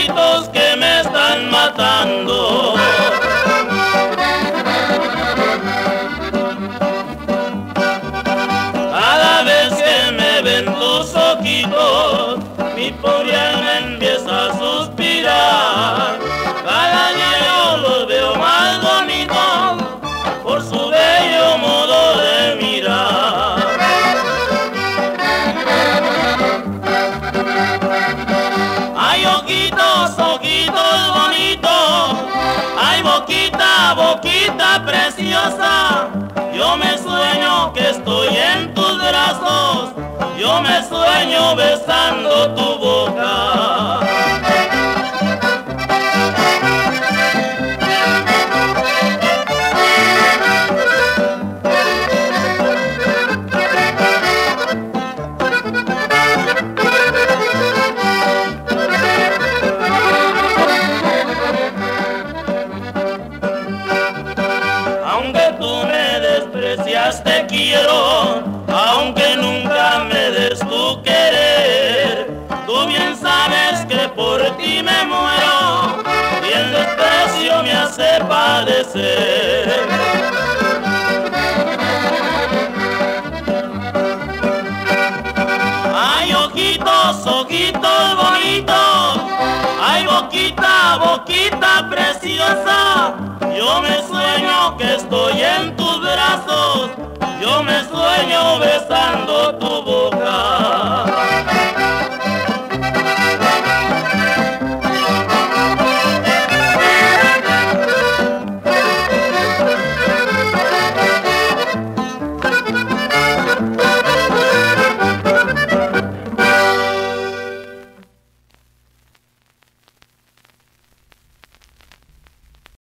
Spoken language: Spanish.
ojitos que me están matando. Cada vez que me ven tus ojitos, mi pobre alma empieza a suspirar. Cada día yo los veo más bonitos por su bello modo de mirar. Ay, ojitos, ojitos bonitos, ay, boquita, boquita preciosa, yo me sueño que estoy en tus brazos, yo me sueño besando tu boca. Aunque tú me desprecias, te quiero, aunque nunca me des tu querer. Tú bien sabes que por ti me muero y el desprecio me hace padecer. Ay, ojitos, ojitos bonitos, ay, boquita, boquita preciosa, yo me sueño que estoy en tus brazos, yo me sueño besando tu boca.